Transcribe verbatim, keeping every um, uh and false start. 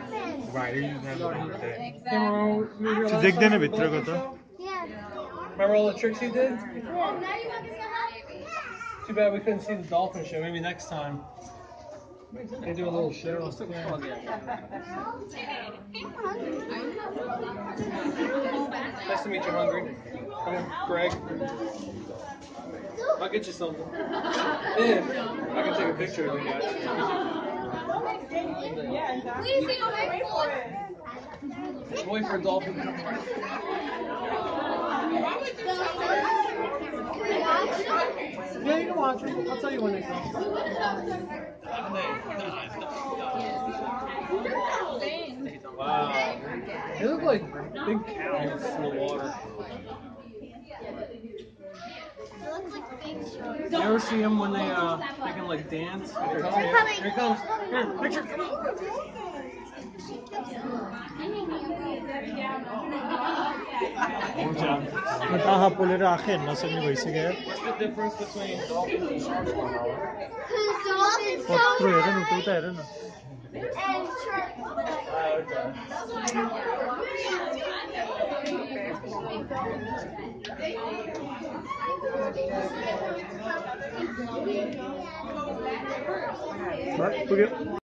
Right, you didn't have it today. Remember we were here last Çizeklerini time for the bitir dolphin kadar. show? Yeah. Remember all the tricks he did? Yeah. Too bad we couldn't see the dolphin show. Maybe next time. They do a little show. Yeah. Nice to meet you, Hungry. Come on, Greg. I'll get you something. Yeah, I can take a picture of you guys. Wait for a dolphin. Yeah, you can watch them. I'll tell you when they come. Wow. They look like big cows in the water. You ever see them when they uh they can like dance? Here it comes. Here it comes. Here, picture. Nagkakapulir akin, nasa ni Way, sige. What's the difference between dolphins and sharks? Because dolphins Oh, don't true, have yun, tuta, yun. and sharks. Bak, bugün